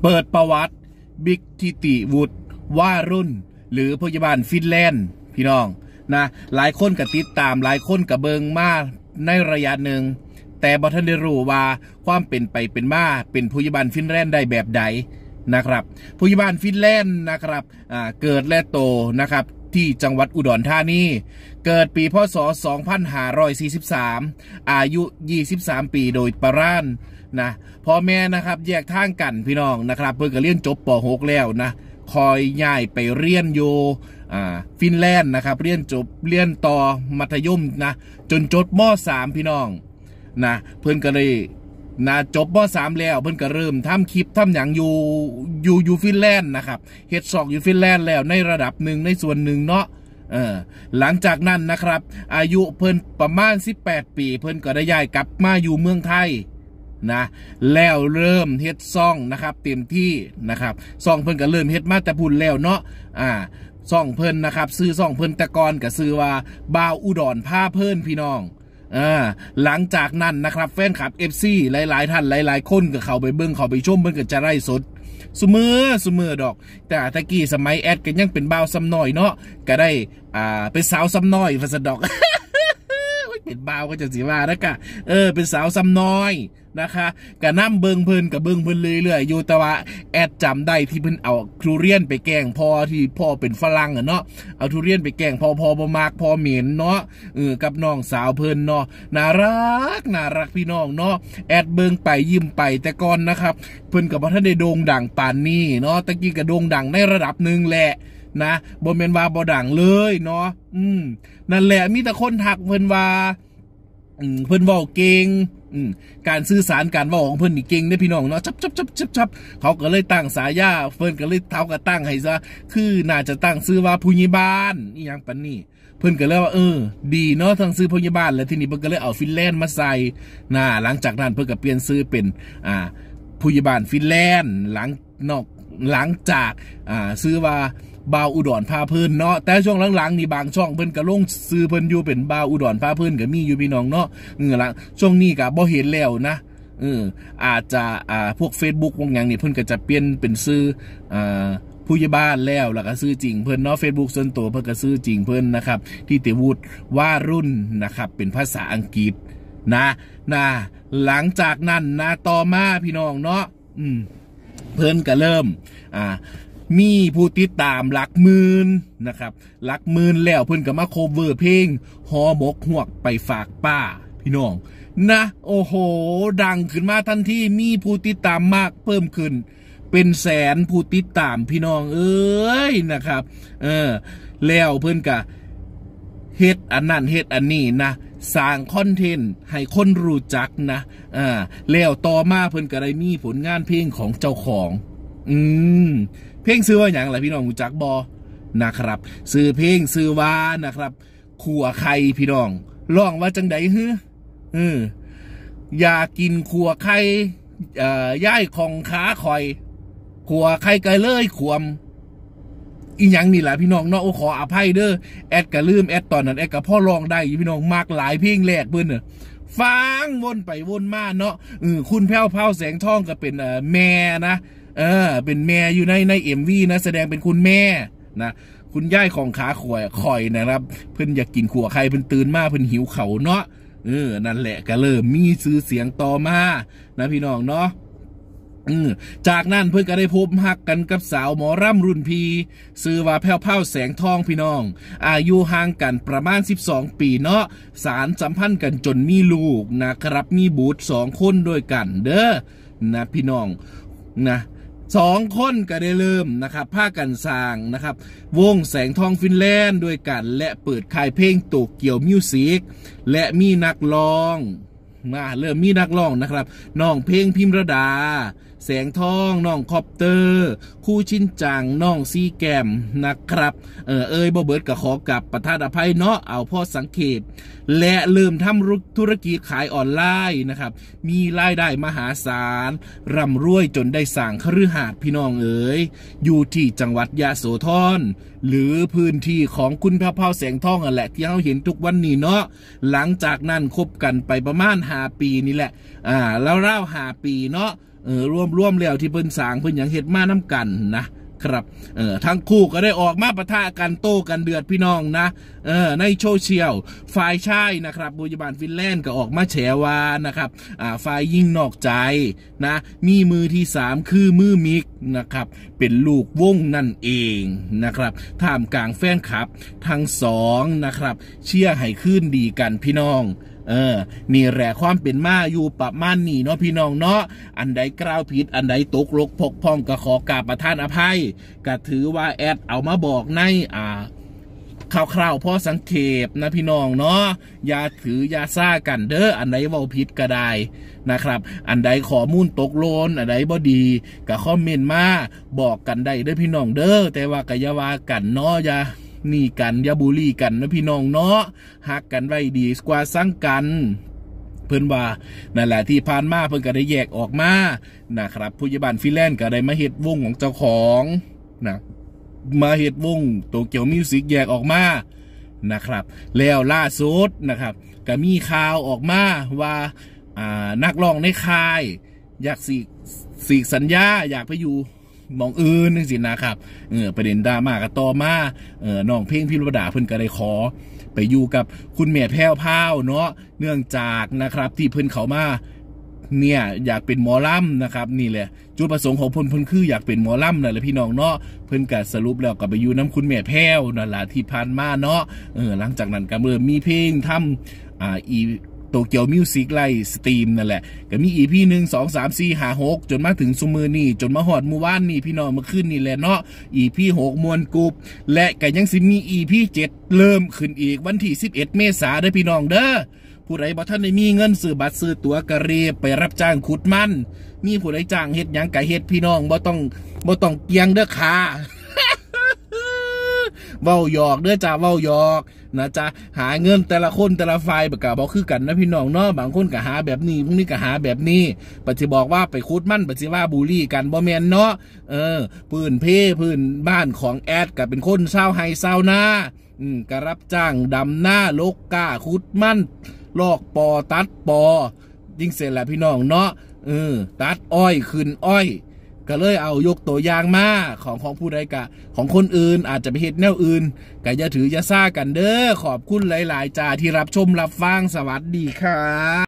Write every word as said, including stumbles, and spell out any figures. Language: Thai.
เปิดประวัติบิ๊กทิติวุฒิว่ารุ่นหรือพยาบาลฟินแลนด์พี่น้องนะหลายคนก็ติดตามหลายคนก็เบิงมาในระยะหนึ่งแต่บ่ทันได้รู้ว่าความเป็นไปเป็นมาเป็นพยาบาลฟินแลนด์ได้แบบใดนะครับพยาบาลฟินแลนด์นะครับอ่าเกิดและโตนะครับที่จังหวัดอุดรธานีเกิดปีพ.ศ. สองพันห้าร้อยสี่สิบสามอายุยี่สิบสามปีโดยประมาณนะพ่อแม่นะครับแยกทางกันพี่น้องนะครับเพิ่งก็เรียนจบป.หกแล้วนะคอยย้ายไปเรียนอยู่อ่าฟินแลนด์นะครับเรียนจบเรียนต่อมัธยมนะจนจบม.สามพี่น้องนะเพิ่นก็เลยนะจบม.สามแล้วเพิ่นก็เริ่มทำคลิปทำอย่างอยู่อยู่อยู่ฟินแลนด์นะครับเฮ็ดซอกอยู่ฟินแลนด์แล้วในระดับหนึ่งในส่วนหนึ่งเนาะเออหลังจากนั้นนะครับอายุเพิ่นประมาณสิบแปดปีเพิ่นก็ได้ย้ายกลับมาอยู่เมืองไทยนะแล้วเริ่มเฮ็ดซ่องนะครับเต็มที่นะครับซ่องเพิ่นก็เริ่มเฮ็ดมาแต่พุ่นแล้วเนาะอ่าซ่องเพิ่นนะครับซื้อซ่องเพิ่นตะกอนก็ซื้อว่าบ่าวอุดรพาเพิ่นพี่น้องอ่าหลังจากนั้นนะครับแฟนคลับ เอฟ ซี หลายๆท่านหลายๆคนก็เข้าไปเบิ่งเข้าไปชมเพิ่นก็จะไล่สดซุมือซุมือดอกแต่ตะกี้สมัยแอดก็ยังเป็นบ่าวซ้ำน้อยเนาะก็ได้อ่าเป็นสาวซ้ำน้อยว่าซะดอก เป็นบ่าวก็จะสิว่านะกะเออเป็นสาวซ้ำน้อยนะคะกะน้ำเบิงเพิ่นกับเบิงเพิ่นเรื่อยๆอยู่แต่ว่าแอดจำได้ที่เพิ่นเอาทุเรียนไปแกงพ่อที่พ่อเป็นฝรั่งอะเนาะเอาทุเรียนไปแกงพ่อพ่อบ่มากพ่อเหม็นเนาะเออกับน้องสาวเพิ่นเนาะน่ารักน่ารักพี่น้องเนาะแอดเบิงไปยิ้มไปแต่ก่อนนะครับเพิ่นก็บ่ทันได้โด่งดังปานนี้เนาะตะกี้ก็โด่งดังในระดับหนึ่งแหละนะบ่แม่นว่าบ่ดังเลยเนาะอืมนั่นแหละมีแต่คนทักเพิ่นว่าอืมเพิ่นเว้าเก่งอืมการสื่อสารการเว้าของเพิ่นนี่เก่งเด้อพี่น้องเนาะจับจับจับจับจับเขาก็เลยตั้งสายาเพิ่นก็เลยเท้าก็ตั้งให้ซะคือน่าจะตั้งชื่อว่าผู้ใหญ่บ้านอีหยังปานนี้เพิ่นก็เลยว่าเออดีเนาะทั้งชื่อผู้ใหญ่บ้านแล้วทีนี้เพิ่นก็เลยเอาฟินแลนด์มาใส่น่ะหลังจากนั้นเพิ่นก็เปลี่ยนชื่อเป็นอ่าผู้ใหญ่บ้านฟินแลนด์หลังนอกหลังจากอ่าชื่อว่าบ่าวอุดรพาเพิ่นเนาะแต่ช่วงหลังๆนี่บางช่องเพิ่นก็ลงซื้อเพิ่นอยู่เป็นบ่าวอุดรพาเพิ่นก็มีอยู่พี่น้องเนาะเออละช่วงนี้ก็บ่เห็นแล้วนะเอออาจจะอ่าพวก Facebook พวกหยังนี่เพิ่นก็จะเปลี่ยนเป็นซื้ออ่าผู้ใหญ่บ้านแล้วแล้วก็ซื้อจริงเพิ่นเนาะ Facebook ส่วนตัวเพิ่นก็ซื้อจริงเพิ่นนะครับที่ติวุฒิว่ารุ่นนะครับเป็นภาษาอังกฤษนะนะหลังจากนั้นนะต่อมาพี่น้องเนาะอืมเพิ่นก็เริ่มอ่ามีผู้ติดตามหลักหมื่นนะครับหลักหมื่นแล้วเพิ่นก็มาโคเวอร์เพลงหอหมกหวกไปฝากป้าพี่น้องนะโอ้โหดังขึ้นมาทันทีมีผู้ติดตามมากเพิ่มขึ้นเป็นแสนผู้ติดตามพี่น้องเอ้ยนะครับเออแล้วเพิ่นก็เฮ็ดอันนั้นเฮ็ดอันนี้นะสร้างคอนเทนต์ให้คนรู้จักนะอ่าแล้วต่อมาเพิ่นก็ได้มีผลงานเพลงของเจ้าของอืมเพลงซื้อว่าอย่างไรพี่น้องรู้จักบอนะครับซื้อเพลงซื้อว่านะครับขัวไข่พี่น้องร้องว่าจังใดฮึเอออยากกินขัวไข่เอ่อย่ายของขาคอยขัวไข่ไก่เลยขวมอีหยังนี่แหละพี่น้องเนาะโอ้ขออภัยเด้อแอดกะลืมแอดตอนนั้นแอดกับพ่อร้องได้พี่น้องมากหลายเพลงแรกเพิ่นน่ะฟังวนไปวนมาเนาะเออคุณแพ้วเผาแสงทองก็เป็นเอ่อแม่นะเออเป็นแม่อยู่ในในเอ็มวีนะแสดงเป็นคุณแม่นะคุณย่ายของขาข่อยคอยนะครับเพิ่นอยากกินขัวไข่เพิ่นตื่นมาเพิ่นหิวเขาเนาะเออนั่นแหละก็เริ่มมีชื่อเสียงต่อมานะพี่น้องเนาะอืมจากนั้นเพิ่นก็ได้พบฮักกันกับสาวหมอร่ำรุ่นพี่ชื่อว่าแพ้วเผาแสงทองพี่น้องอายุห่างกันประมาณสิบสองปีเนาะสารสัมพันธ์กันจนมีลูกนะครับมีบุตรสองคนด้วยกันเด้อนะพี่น้องนะสองคนก็ได้เริ่มนะครับพากันสร้างนะครับวงแสงทองฟินแลนด์ด้วยกันและเปิดค่ายเพลงโตเกียวมิวสิกและมีนักร้องมาเริ่มมีนักร้องนะครับน้องเพลงพิมรดาแสงทองน้องคอปเตอร์คู่ชินจังน้องซีแกมนะครับเออเอ้ยบ่เบิดก็ขอกับประทานอภัยเนาะเอาพ่อสังเกตและเริ่มทำธุรกิจขายออนไลน์นะครับมีรายได้มหาศาลร่ำรวยจนได้สั่งคฤหาสน์พี่น้องเอ๋ยอยู่ที่จังหวัดยะโสธรหรือพื้นที่ของคุณพระเผาแสงทองอ่ะแหละที่เราเห็นทุกวันนี้เนาะหลังจากนั้นคบกันไปประมาณห้าปีนี่แหละอ่าแล้วเล่าห้าปีเนาะเออร่วมร่วมแล้วที่เพิ่นสร้างเพิ่นหยังเฮ็ดมาน้ำกันนะครับเออทั้งคู่ก็ได้ออกมาปะทะกันโต้กันเดือดพี่น้องนะเออในโซเชียลฝ่ายชายนะครับพยาบาลฟินแลนด์ก็ออกมาแฉว่านะครับอ่าฝ่ายยิ่งนอกใจนะมีมือที่สามคือมือมิกนะครับเป็นลูกวงนั่นเองนะครับท่ามกลางแฟนคลับทั้งสองนะครับเชียร์ให้ขึ้นดีกันพี่น้องเออนี่แหละความเป็นมาอยู่ประมาณนี้เนาะพี่น้องเนาะอันใดกล่าวผิดอันใดตกลกพกพ้องก็ขอกราบประทานอภัยก็ถือว่าแอดเอามาบอกในอ่าคร่าวๆพอสังเกตนะพี่น้องเนาะอย่าถืออย่าซ่ากันเด้ออันใดเว้าผิดก็ได้นะครับอันใดข้อมูลตกโลนอันใดบ่ดีก็คอมเมนต์มาบอกกันได้เด้อพี่น้องเด้อแต่ว่าก็อย่าว่ากันเนาะอย่านี่กันอย่าบูลลี่กันนะพี่น้องเนาะฮักกันไว้ดีกว่าสั่งกันเพิ่นว่านั่นแหละที่ผ่านมาเพิ่นก็ได้แยกออกมานะครับผู้ใหญ่บ้านฟินแลนด์ก็ได้มาเฮ็ดวงของเจ้าของนะมาเฮ็ดวงโตเกียวมิวสิกแยกออกมานะครับแล้วล่าสุดนะครับก็มีข่าวออกมาว่าอ่านักร้องในค่ายอยากสีสีสัญญาอยากไปอยู่มองอื่นนึงสินะครับเออประเด็นดราม่าก็ต่อมาเออน้องเพลงพิรดาเพิ่นก็ได้ขอไปอยู่กับคุณแม่แพ้วพาวเนาะเนื่องจากนะครับที่เพิ่นเขามาเนี่ยอยากเป็นหมอลำนะครับนี่แหละจุดประสงค์ของเพิ่นเพิ่นคืออยากเป็นหมอลำนั่นแหละพี่น้องเนาะเพิ่นก็สรุปแล้วก็ไปอยู่น้ำคุณแม่แพ้วนั่นแหละที่ผ่านมาเนาะเออหลังจากนั้นก็เริ่มมีเพลงทำอ่าอีโตเกียวมิวสิกไลฟ์สตรีมนั่นแหละก็มี อี พี หนึ่ง สอง สาม สี่ ห้า หกจนมาถึงซุมือนี่จนมาหอดเมื่อวานนี่พี่น้องเมื่อคืนนี่แหละเนาะ อี พี หกมวลกรุ๊ปและก็ยังสิมี อี พี เจ็ดเริ่มขึ้นอีกวันที่สิบเอ็ดเมษายนเด้อพี่น้องเด้อผู้ใดบ่ทันได้มีเงินซื้อบัตรซื้อตั๋วกระเรไปรับจ้างขุดมันมีผู้ใดจ้างเฮ็ดหยังก็เฮ็ดพี่น้องบ่ต้องบ่ต้องเกียงเด้อค่ะ เว้าหยอกเด้อจ้าเว้าหยอกนะจ๊ะหาเงินแต่ละคนแต่ละฝ่ายประกาศบอกคือกันนะพี่น้องเนาะบางคนก็หาแบบนี้พวกนี้ก็หาแบบนี้ปฏิบอกว่าไปคุดมั่นปฏิว่าบูลลี่กันบ่แม่นเนาะเออพื้นเพพื้นบ้านของแอดก็เป็นคนเช่าไฮเช่านาอืมก็รับจ้างดำหน้าลกก้าคุดมั่นลอกปอตัดปอยิ่งเสร็จแล้วพี่น้องเนาะเออตัดอ้อยขึ้นอ้อยก็เลยเอายกตัวอย่างมาของของผู้ใดกะของคนอื่นอาจจะไปเฮ็ดแนวอื่นก็อย่าถืออย่าซ่ากันเด้อขอบคุณหลายๆจ้าที่รับชมรับฟังสวัสดีค่ะ